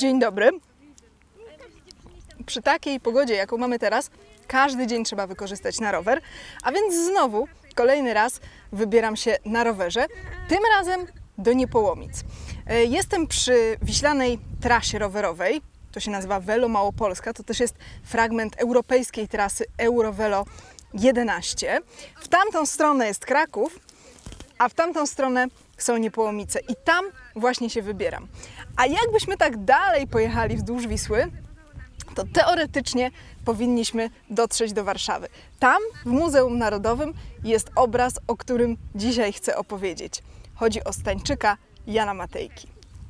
Dzień dobry. Przy takiej pogodzie, jaką mamy teraz, każdy dzień trzeba wykorzystać na rower, a więc znowu, kolejny raz wybieram się na rowerze, tym razem do Niepołomic. Jestem przy wiślanej trasie rowerowej, to się nazywa Velo Małopolska, to też jest fragment europejskiej trasy Eurovelo 11. W tamtą stronę jest Kraków, a w tamtą stronę są Niepołomice i tam właśnie się wybieram. A jakbyśmy tak dalej pojechali wzdłuż Wisły, to teoretycznie powinniśmy dotrzeć do Warszawy. Tam, w Muzeum Narodowym, jest obraz, o którym dzisiaj chcę opowiedzieć. Chodzi o Stańczyka Jana Matejki.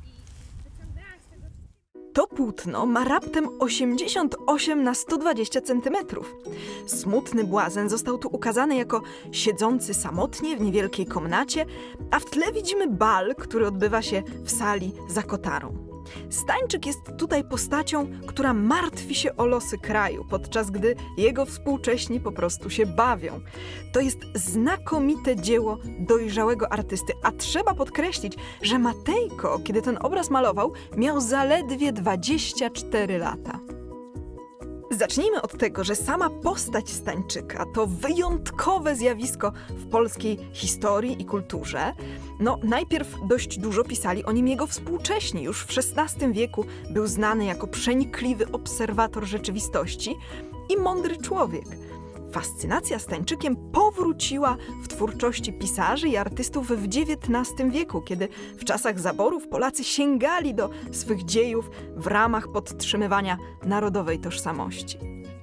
To płótno ma raptem 88 na 120 cm. Smutny błazen został tu ukazany jako siedzący samotnie w niewielkiej komnacie, a w tle widzimy bal, który odbywa się w sali za kotarą. Stańczyk jest tutaj postacią, która martwi się o losy kraju, podczas gdy jego współcześni po prostu się bawią. To jest znakomite dzieło dojrzałego artysty, a trzeba podkreślić, że Matejko, kiedy ten obraz malował, miał zaledwie 24 lata. Zacznijmy od tego, że sama postać Stańczyka to wyjątkowe zjawisko w polskiej historii i kulturze. Najpierw dość dużo pisali o nim jego współcześni. Już w XVI wieku był znany jako przenikliwy obserwator rzeczywistości i mądry człowiek. Fascynacja Stańczykiem powróciła w twórczości pisarzy i artystów w XIX wieku, kiedy w czasach zaborów Polacy sięgali do swych dziejów w ramach podtrzymywania narodowej tożsamości.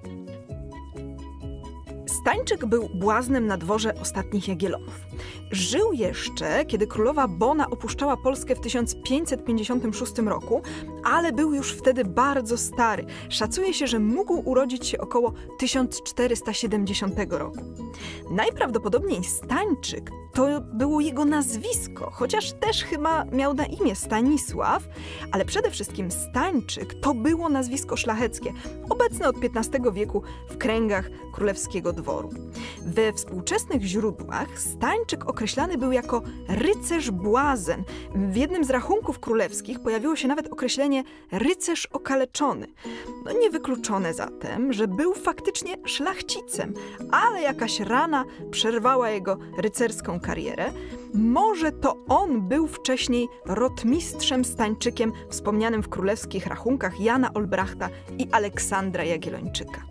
Stańczyk był błaznem na dworze ostatnich Jagiellonów. Żył jeszcze, kiedy królowa Bona opuszczała Polskę w 1556 roku, ale był już wtedy bardzo stary. Szacuje się, że mógł urodzić się około 1470 roku. Najprawdopodobniej Stańczyk to było jego nazwisko, chociaż też chyba miał na imię Stanisław, ale przede wszystkim Stańczyk to było nazwisko szlacheckie, obecne od XV wieku w kręgach królewskiego dworu. We współczesnych źródłach Stańczyk określany był jako rycerz błazen. W jednym z rachunków królewskich pojawiło się nawet określenie rycerz okaleczony. Niewykluczone zatem, że był faktycznie szlachcicem, ale jakaś rana przerwała jego rycerską karierę. Może to on był wcześniej rotmistrzem Stańczykiem wspomnianym w królewskich rachunkach Jana Olbrachta i Aleksandra Jagiellończyka.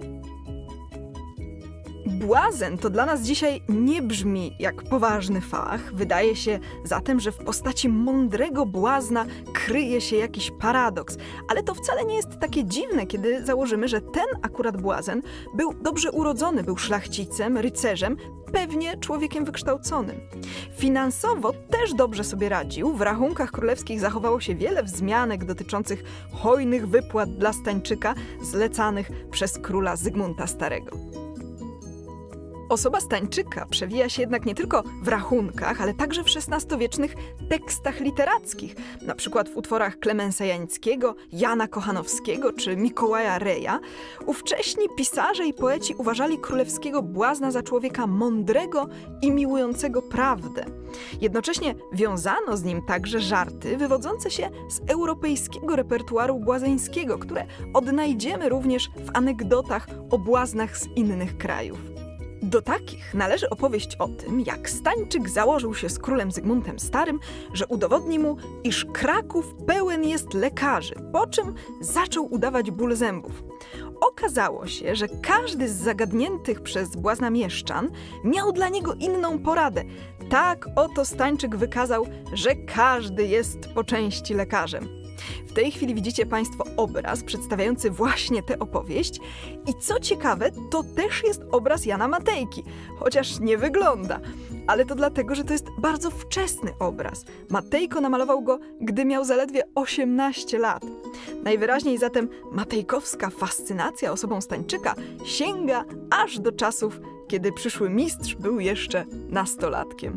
Błazen to dla nas dzisiaj nie brzmi jak poważny fach. Wydaje się zatem, że w postaci mądrego błazna kryje się jakiś paradoks. Ale to wcale nie jest takie dziwne, kiedy założymy, że ten akurat błazen był dobrze urodzony, był szlachcicem, rycerzem, pewnie człowiekiem wykształconym. Finansowo też dobrze sobie radził. W rachunkach królewskich zachowało się wiele wzmianek dotyczących hojnych wypłat dla Stańczyka zlecanych przez króla Zygmunta Starego. Osoba Stańczyka przewija się jednak nie tylko w rachunkach, ale także w XVI-wiecznych tekstach literackich, na przykład w utworach Klemensa Janickiego, Jana Kochanowskiego czy Mikołaja Reja. Ówcześni pisarze i poeci uważali królewskiego błazna za człowieka mądrego i miłującego prawdę. Jednocześnie wiązano z nim także żarty wywodzące się z europejskiego repertuaru błazeńskiego, które odnajdziemy również w anegdotach o błaznach z innych krajów. Do takich należy opowieść o tym, jak Stańczyk założył się z królem Zygmuntem Starym, że udowodni mu, iż Kraków pełen jest lekarzy, po czym zaczął udawać ból zębów. Okazało się, że każdy z zagadniętych przez błazna mieszczan miał dla niego inną poradę. Tak oto Stańczyk wykazał, że każdy jest po części lekarzem. W tej chwili widzicie Państwo obraz przedstawiający właśnie tę opowieść i co ciekawe, to też jest obraz Jana Matejki, chociaż nie wygląda. Ale to dlatego, że to jest bardzo wczesny obraz. Matejko namalował go, gdy miał zaledwie 18 lat. Najwyraźniej zatem matejkowska fascynacja osobą Stańczyka sięga aż do czasów, kiedy przyszły mistrz był jeszcze nastolatkiem.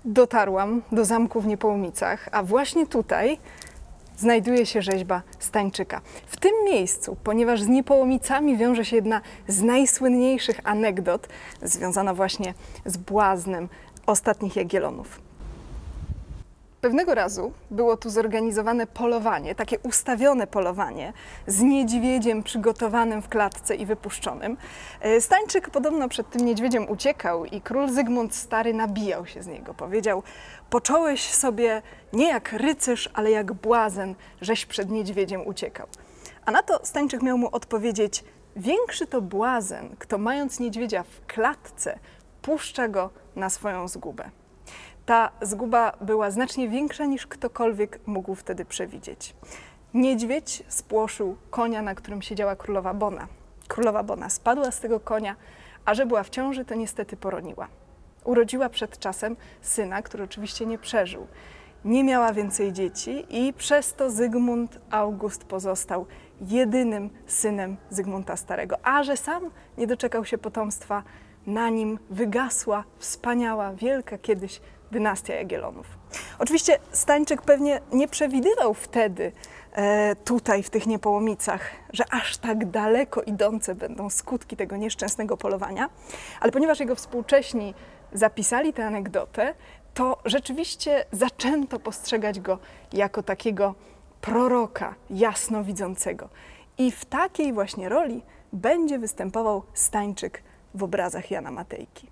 Dotarłam do zamku w Niepołomicach, a właśnie tutaj znajduje się rzeźba Stańczyka. W tym miejscu, ponieważ z Niepołomicami wiąże się jedna z najsłynniejszych anegdot związana właśnie z błaznem ostatnich Jagiellonów. Pewnego razu było tu zorganizowane polowanie, takie ustawione polowanie z niedźwiedziem przygotowanym w klatce i wypuszczonym. Stańczyk podobno przed tym niedźwiedziem uciekał i król Zygmunt Stary nabijał się z niego. Powiedział: począłeś sobie nie jak rycerz, ale jak błazen, żeś przed niedźwiedziem uciekał. A na to Stańczyk miał mu odpowiedzieć: większy to błazen, kto mając niedźwiedzia w klatce, puszcza go na swoją zgubę. Ta zguba była znacznie większa niż ktokolwiek mógł wtedy przewidzieć. Niedźwiedź spłoszył konia, na którym siedziała królowa Bona. Królowa Bona spadła z tego konia, a że była w ciąży, to niestety poroniła. Urodziła przed czasem syna, który oczywiście nie przeżył. Nie miała więcej dzieci i przez to Zygmunt August pozostał jedynym synem Zygmunta Starego. A że sam nie doczekał się potomstwa, na nim wygasła wspaniała, wielka kiedyś dynastia Jagiellonów. Oczywiście Stańczyk pewnie nie przewidywał wtedy tutaj w tych Niepołomicach, że aż tak daleko idące będą skutki tego nieszczęsnego polowania, ale ponieważ jego współcześni zapisali tę anegdotę, to rzeczywiście zaczęto postrzegać go jako takiego proroka jasnowidzącego. I w takiej właśnie roli będzie występował Stańczyk w obrazach Jana Matejki.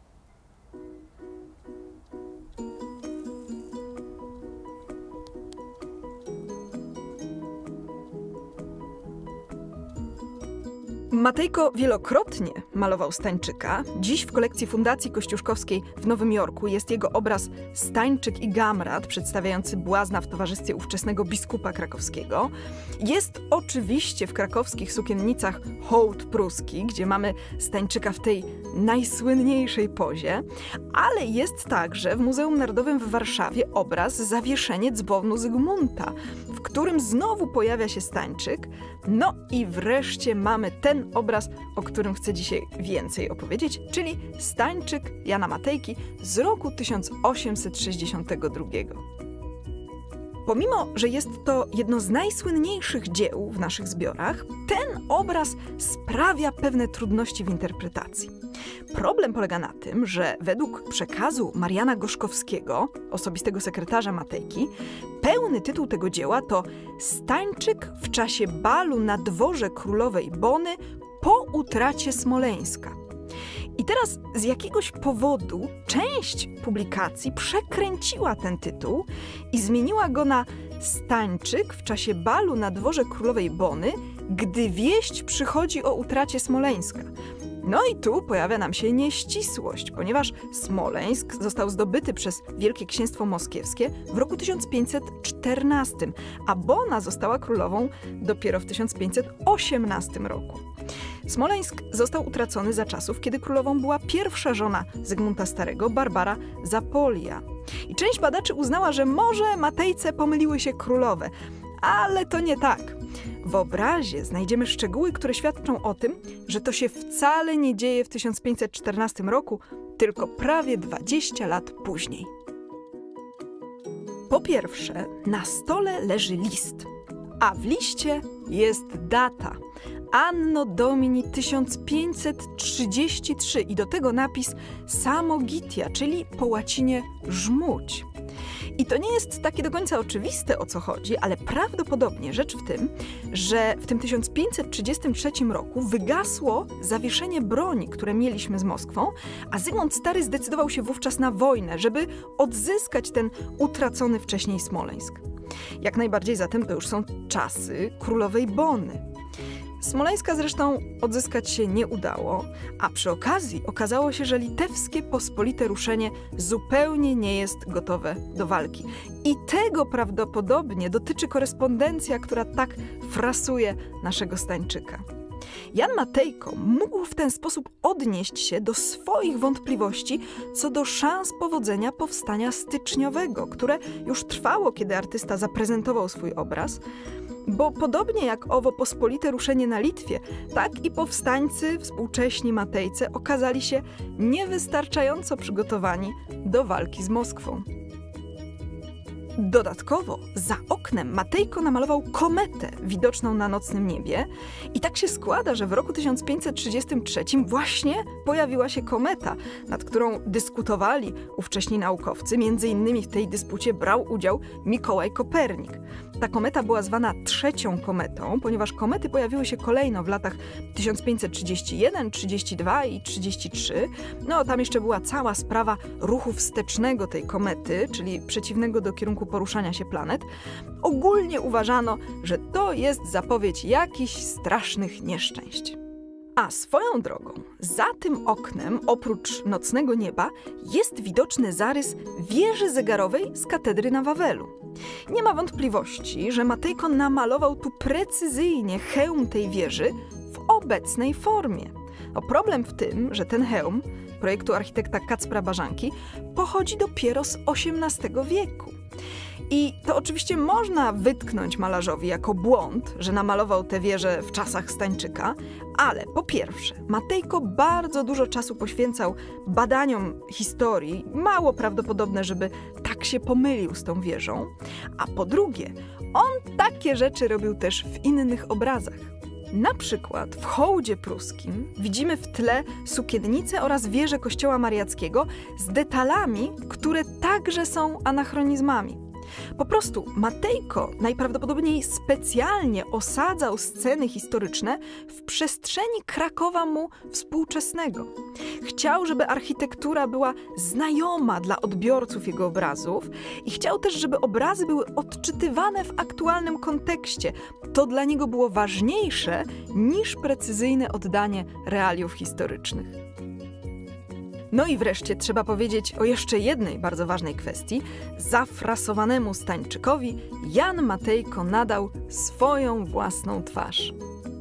Matejko wielokrotnie malował Stańczyka. Dziś w kolekcji Fundacji Kościuszkowskiej w Nowym Jorku jest jego obraz Stańczyk i Gamrat, przedstawiający błazna w towarzystwie ówczesnego biskupa krakowskiego. Jest oczywiście w krakowskich sukiennicach hołd pruski, gdzie mamy Stańczyka w tej najsłynniejszej pozie, ale jest także w Muzeum Narodowym w Warszawie obraz Zawieszenie dzwonu Zygmunta, w którym znowu pojawia się Stańczyk. No i wreszcie mamy ten obraz, o którym chcę dzisiaj więcej opowiedzieć, czyli Stańczyk Jana Matejki z roku 1862. Pomimo że jest to jedno z najsłynniejszych dzieł w naszych zbiorach, ten obraz sprawia pewne trudności w interpretacji. Problem polega na tym, że według przekazu Mariana Gorzkowskiego, osobistego sekretarza Matejki, pełny tytuł tego dzieła to Stańczyk w czasie balu na dworze królowej Bony po utracie Smoleńska. I teraz z jakiegoś powodu część publikacji przekręciła ten tytuł i zmieniła go na Stańczyk w czasie balu na dworze królowej Bony, gdy wieść przychodzi o utracie Smoleńska. No i tu pojawia nam się nieścisłość, ponieważ Smoleńsk został zdobyty przez Wielkie Księstwo Moskiewskie w roku 1514, a Bona została królową dopiero w 1518 roku. Smoleńsk został utracony za czasów, kiedy królową była pierwsza żona Zygmunta Starego, Barbara Zapolia. I część badaczy uznała, że może Matejce pomyliły się królowe, ale to nie tak. W obrazie znajdziemy szczegóły, które świadczą o tym, że to się wcale nie dzieje w 1514 roku, tylko prawie 20 lat później. Po pierwsze, na stole leży list, a w liście jest data. Anno Domini 1533 i do tego napis Samogitia, czyli po łacinie żmudź. I to nie jest takie do końca oczywiste, o co chodzi, ale prawdopodobnie rzecz w tym, że w tym 1533 roku wygasło zawieszenie broni, które mieliśmy z Moskwą, a Zygmunt Stary zdecydował się wówczas na wojnę, żeby odzyskać ten utracony wcześniej Smoleńsk. Jak najbardziej zatem to już są czasy królowej Bony. Smoleńska zresztą odzyskać się nie udało, a przy okazji okazało się, że litewskie pospolite ruszenie zupełnie nie jest gotowe do walki. I tego prawdopodobnie dotyczy korespondencja, która tak frasuje naszego Stańczyka. Jan Matejko mógł w ten sposób odnieść się do swoich wątpliwości co do szans powodzenia powstania styczniowego, które już trwało, kiedy artysta zaprezentował swój obraz, bo podobnie jak owo pospolite ruszenie na Litwie, tak i powstańcy współcześni Matejce okazali się niewystarczająco przygotowani do walki z Moskwą. Dodatkowo za oknem Matejko namalował kometę widoczną na nocnym niebie i tak się składa, że w roku 1533 właśnie pojawiła się kometa, nad którą dyskutowali ówcześni naukowcy. Między innymi w tej dyspucie brał udział Mikołaj Kopernik. Ta kometa była zwana trzecią kometą, ponieważ komety pojawiły się kolejno w latach 1531, 32 i 33. No tam jeszcze była cała sprawa ruchu wstecznego tej komety, czyli przeciwnego do kierunku poruszania się planet. Ogólnie uważano, że to jest zapowiedź jakichś strasznych nieszczęść. A swoją drogą, za tym oknem, oprócz nocnego nieba, jest widoczny zarys wieży zegarowej z katedry na Wawelu. Nie ma wątpliwości, że Matejko namalował tu precyzyjnie hełm tej wieży w obecnej formie. No, problem w tym, że ten hełm projektu architekta Kacpra Barzanki pochodzi dopiero z XVIII wieku. I to oczywiście można wytknąć malarzowi jako błąd, że namalował tę wieżę w czasach Stańczyka, ale po pierwsze, Matejko bardzo dużo czasu poświęcał badaniom historii, mało prawdopodobne, żeby tak się pomylił z tą wieżą, a po drugie, on takie rzeczy robił też w innych obrazach. Na przykład w hołdzie pruskim widzimy w tle sukiennicę oraz wieżę kościoła mariackiego z detalami, które także są anachronizmami. Po prostu Matejko najprawdopodobniej specjalnie osadzał sceny historyczne w przestrzeni Krakowa mu współczesnego. Chciał, żeby architektura była znajoma dla odbiorców jego obrazów i chciał też, żeby obrazy były odczytywane w aktualnym kontekście. To dla niego było ważniejsze niż precyzyjne oddanie realiów historycznych. No i wreszcie trzeba powiedzieć o jeszcze jednej bardzo ważnej kwestii. Zafrasowanemu Stańczykowi Jan Matejko nadał swoją własną twarz.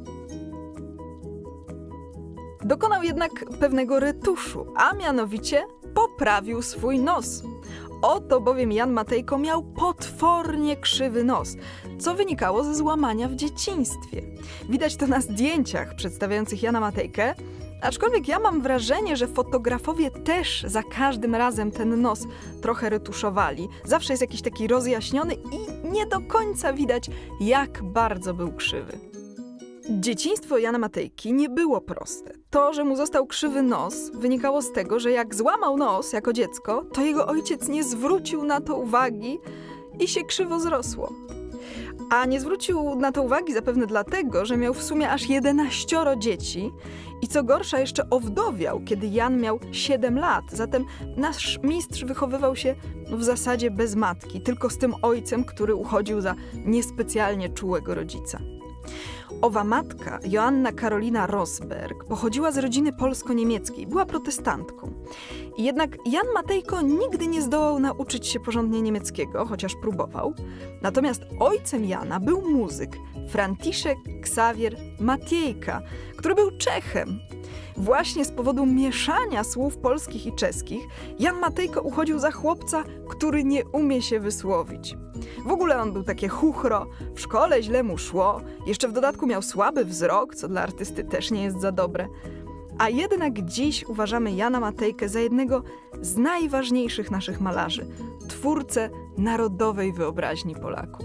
Dokonał jednak pewnego retuszu, a mianowicie poprawił swój nos. Oto bowiem Jan Matejko miał potwornie krzywy nos, co wynikało ze złamania w dzieciństwie. Widać to na zdjęciach przedstawiających Jana Matejkę, aczkolwiek ja mam wrażenie, że fotografowie też za każdym razem ten nos trochę retuszowali. Zawsze jest jakiś taki rozjaśniony i nie do końca widać, jak bardzo był krzywy. Dzieciństwo Jana Matejki nie było proste. To, że mu został krzywy nos, wynikało z tego, że jak złamał nos jako dziecko, to jego ojciec nie zwrócił na to uwagi i się krzywo zrosło. A nie zwrócił na to uwagi zapewne dlatego, że miał w sumie aż 11 dzieci i co gorsza jeszcze owdowiał, kiedy Jan miał 7 lat. Zatem nasz mistrz wychowywał się w zasadzie bez matki, tylko z tym ojcem, który uchodził za niespecjalnie czułego rodzica. Owa matka, Joanna Karolina Rosberg, pochodziła z rodziny polsko-niemieckiej, była protestantką. I jednak Jan Matejko nigdy nie zdołał nauczyć się porządnie niemieckiego, chociaż próbował. Natomiast ojcem Jana był muzyk Franciszek Ksawier Matiejka, który był Czechem. Właśnie z powodu mieszania słów polskich i czeskich Jan Matejko uchodził za chłopca, który nie umie się wysłowić. W ogóle on był takie chuchro, w szkole źle mu szło, jeszcze w dodatku miał słaby wzrok, co dla artysty też nie jest za dobre. A jednak dziś uważamy Jana Matejkę za jednego z najważniejszych naszych malarzy, twórcę narodowej wyobraźni Polaków.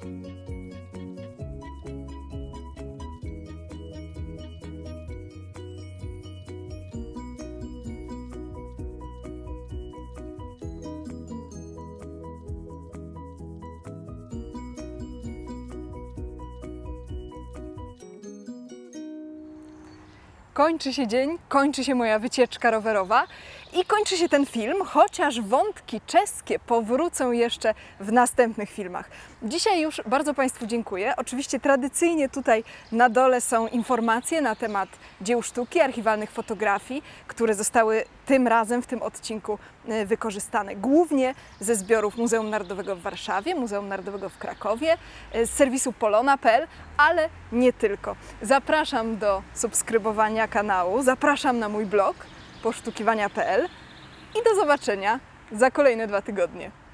Kończy się dzień, kończy się moja wycieczka rowerowa i kończy się ten film, chociaż wątki czeskie powrócą jeszcze w następnych filmach. Dzisiaj już bardzo Państwu dziękuję. Oczywiście tradycyjnie tutaj na dole są informacje na temat dzieł sztuki, archiwalnych fotografii, które zostały tym razem w tym odcinku wykorzystane głównie ze zbiorów Muzeum Narodowego w Warszawie, Muzeum Narodowego w Krakowie, z serwisu polona.pl, ale nie tylko. Zapraszam do subskrybowania kanału, zapraszam na mój blog posztukiwania.pl i do zobaczenia za kolejne 2 tygodnie.